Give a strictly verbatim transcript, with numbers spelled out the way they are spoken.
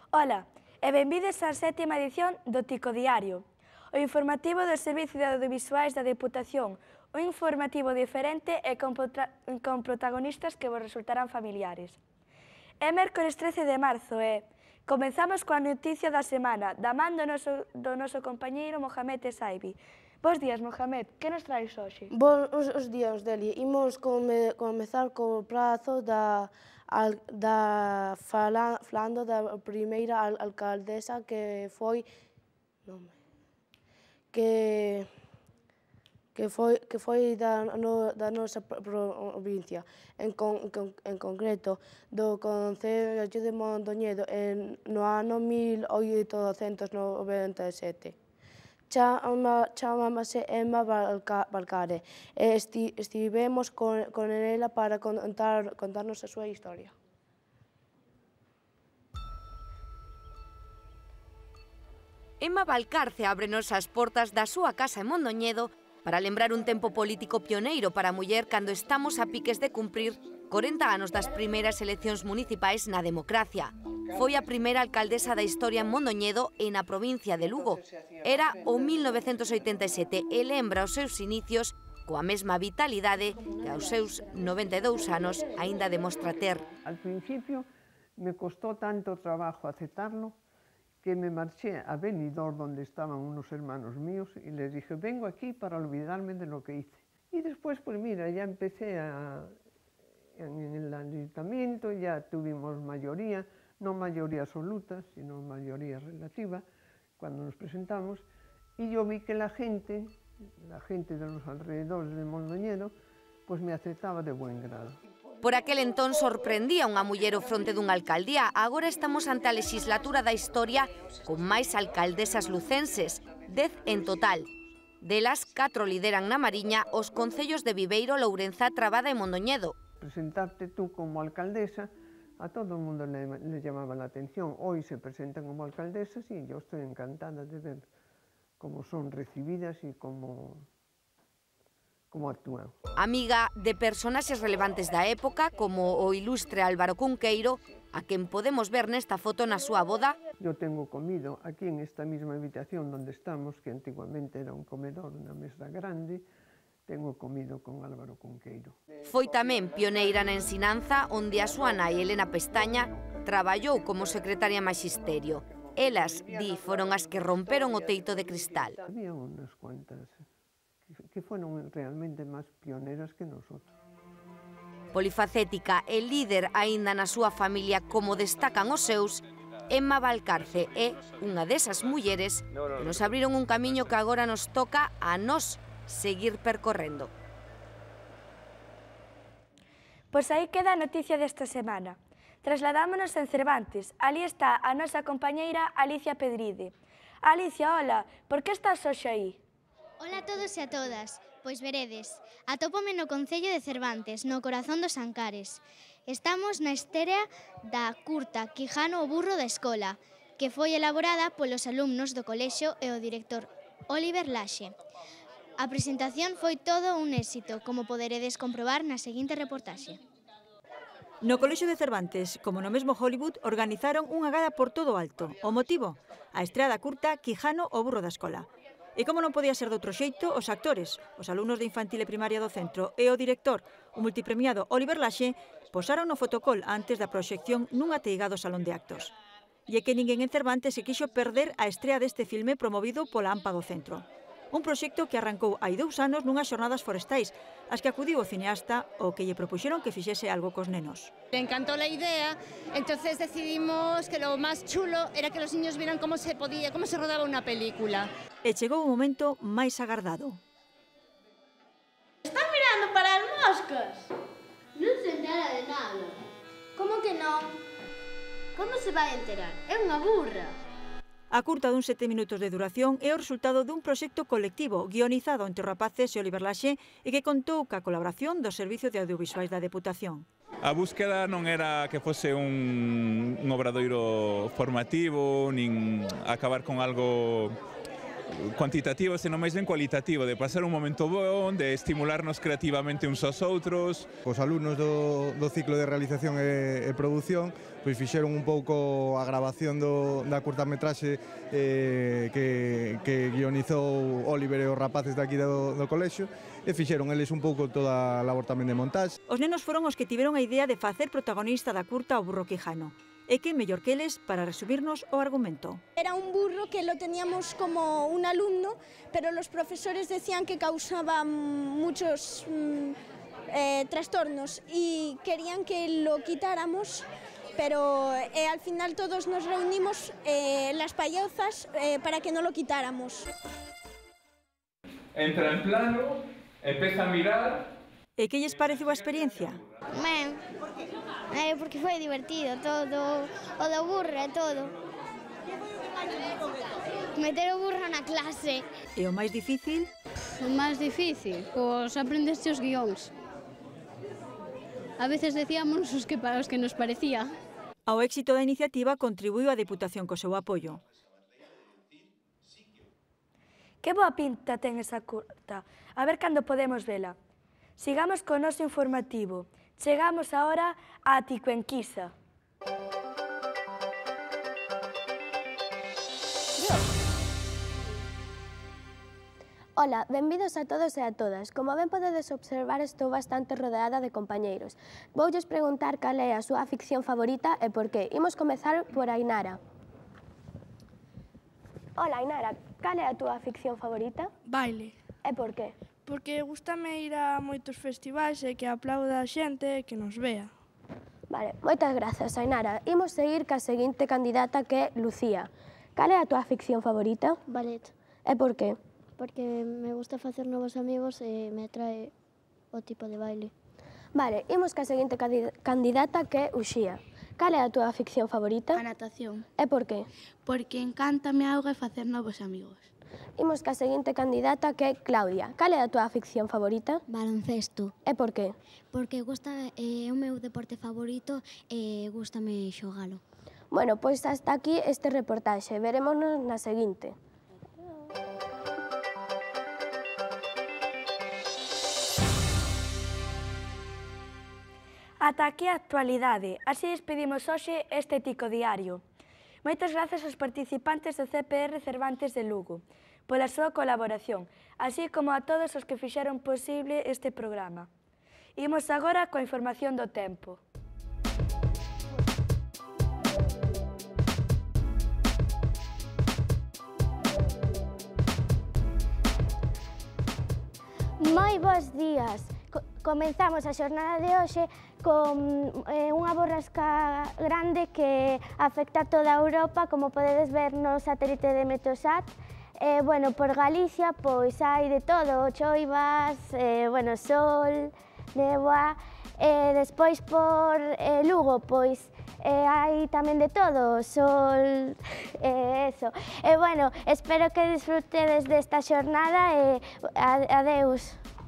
Ola, e benvidos á sétima edición do Tico Diario, o informativo do Servicio de Audiovisuais da Deputación, un informativo diferente e con, con protagonistas que vos resultarán familiares. É mércores trece de marzo e comenzamos coa noticia da semana, da man do noso, do noso compañeiro Mohamed Esaibi. Bos días, Mohamed, que nos traes hoxe? Bos os días, Deli. Imos come, comezar co prazo da, al, da fala, falando da primeira al, alcaldesa que foi non, que que foi que foi da no, da nosa provincia, en con, en, en concreto do concello de Mondoñedo en no ano mil oitocentos noventa e sete. Chama, chamámase Emma Balcare e esti, estivemos con, con ela para contar, contarnos a súa historia. Emma Balcarce ábrenos as portas da súa casa en Mondoñedo para lembrar un tempo político pioneiro para a muller cando estamos a piques de cumprir corenta anos das primeiras eleccións municipais na democracia. Foi a primeira alcaldesa da historia en Mondoñedo e na provincia de Lugo. Era o mil novecentos oitenta e sete e lembra os seus inicios coa mesma vitalidade que aos seus noventa e dous anos aínda demostra ter. Al principio me costó tanto trabajo aceptarlo que me marché a Benidorm, donde estaban unos hermanos míos, y les dije, vengo aquí para olvidarme de lo que hice. Y después, pues mira, ya empecé a, en el ayuntamiento, ya tuvimos mayoría, no mayoría absoluta, sino mayoría relativa, cuando nos presentamos, y yo vi que la gente, la gente de los alrededores de Mondoñedo, pues me aceptaba de buen grado. Por aquel entón sorprendía unha muller ao fronte dunha alcaldía. Agora estamos ante a legislatura da historia con máis alcaldesas lucenses, dez en total. Delas, catro lideran na Mariña os concellos de Viveiro, Lourenza, Trabada e Mondoñedo. Presentarte tú como alcaldesa, a todo el mundo le, le llamaba la atención. Hoy se presentan como alcaldesas y yo estoy encantada de ver cómo son recibidas y cómo... como actúan. Amiga de personaxes relevantes da época, como o ilustre Álvaro Cunqueiro, a quen podemos ver nesta foto na súa boda. Yo tengo comido aquí en esta misma habitación donde estamos, que antiguamente era un comedor, unha mesa grande, tengo comido con Álvaro Cunqueiro. Foi tamén pioneira na ensinanza, onde a súa nai Elena Pestaña traballou como secretaria magisterio. Elas, di, foron as que romperon o teito de cristal. Había unas cuantas que fueron realmente máis pioneras que nosotros. Polifacética e líder aínda na súa familia como destacan os seus, Emma Balcarce é unha desas mulleres que nos abriron un camiño que agora nos toca a nós seguir percorrendo. Pois aí queda a noticia desta semana. Trasladámonos en Cervantes. Ali está a nosa compañeira Alicia Pedride. Alicia, hola, por que estás hoxe aí? Ola a todos e a todas. Pois veredes, atópome no Concello de Cervantes, no corazón dos Ancares. Estamos na esteira da curta Quijano o burro da escola, que foi elaborada polos alumnos do colexio e o director Oliver Laxe. A presentación foi todo un éxito, como poderedes comprobar na seguinte reportaxe. No Colexio de Cervantes, como no mesmo Hollywood, organizaron unha gala por todo alto. O motivo? A estrea da curta Quijano o burro da escola. E como non podía ser de outro xeito, os actores, os alumnos de infantil e primaria do centro e o director, o multipremiado Oliver Laxe, posaron no fotocol antes da proxección nun ateigado salón de actos. E é que ninguén en Cervantes se quixo perder a estrea deste filme promovido pola AMPA do centro. Un proxecto que arrancou hai dous anos nunhas xornadas forestais, as que acudiu o cineasta o que lle propuxeron que fixese algo cos nenos. Le encantó la idea, entonces decidimos que lo más chulo era que los niños vieran cómo se podía, cómo se rodaba una película. E chegou o momento máis agardado. Están mirando para as moscas? Non se entera de nada. Como que non? Como se vai enterar? É unha burra. A curta dun sete minutos de duración é o resultado dun proxecto colectivo guionizado entre os rapaces e Oliver Laxe e que contou ca colaboración do Servicio de Audiovisuais da Deputación. A búsqueda non era que fose un, un obradoiro formativo, nin acabar con algo cuantitativo, senón máis ben cualitativo, de pasar un momento bon, de estimularnos creativamente uns aos outros. Os alumnos do, do ciclo de realización e, e produción pois fixeron un pouco a grabación do, da curtametraxe eh, que, que guionizou Oliver e os rapaces daqui do, do colexio, e fixeron eles un pouco toda a labor tamén de montaxe. Os nenos foron os que tiveron a idea de facer protagonista da curta o burro Quijano. E que mellor que eles para resumirnos o argumento. Era un burro que lo teníamos como un alumno, pero los profesores decían que causaba muchos eh, trastornos y querían que lo quitáramos, pero eh, al final todos nos reunimos eh, las payozas eh, para que no lo quitáramos. Entra en plano, empeza a mirar. E que lles pareceu a experiencia? Ben, eh, porque foi divertido todo, o do burro e todo. Meter o burro na clase. E o máis difícil? O máis difícil, pois aprendeste os guións. A veces decíamos os que para os que nos parecía. Ao éxito da iniciativa contribuiu a Deputación co seu apoio. Que boa pinta ten esa curta. A ver cando podemos vela. Sigamos co noso informativo. Chegamos agora a Ticuenquisa. Ola, benvidos a todos e a todas. Como ben podedes observar, estou bastante rodeada de compañeiros. Voulles preguntar cal é a súa ficción favorita e por qué. Imos comezar por Ainara. Ola, Ainara, cal é a túa ficción favorita? Baile. E por qué? Porque gustame ir a moitos festivais e que aplauda a xente e que nos vea. Vale, moitas grazas, Ainara. Imos seguir ca seguinte candidata que é Lucía. Cal é a túa ficción favorita? Ballet. E por qué? Porque me gusta facer novos amigos e me atrae o tipo de baile. Vale, imos ca seguinte candidata que é Uxía. Cal é a túa ficción favorita? A natación. E por qué? Porque encántame a auga e facer novos amigos. Imos ca seguinte candidata que é Claudia. Cal é a túa ficción favorita? Baloncesto. E por qué? Porque gusta, é o meu deporte favorito e gústame xogalo. Bueno, pois hasta aquí este reportaxe. Verémonos na seguinte. Ata aquí a actualidade. Así despedimos hoxe este Tico Diario. Moitas grazas aos participantes do C P R Cervantes de Lugo pola súa colaboración, así como a todos os que fixeron posible este programa. Imos agora coa información do tempo. Moi bons días. Comenzamos a xornada de hoxe con eh, unha borrasca grande que afecta a toda Europa, como podedes ver no satélite de Meteosat. Eh, bueno, por Galicia, pois hai de todo, choivas, eh, bueno, sol, néboa. Eh, despois por eh, Lugo, pois eh, hai tamén de todo, sol, eh, eso. E eh, bueno, espero que disfrutedes desta xornada e adeus.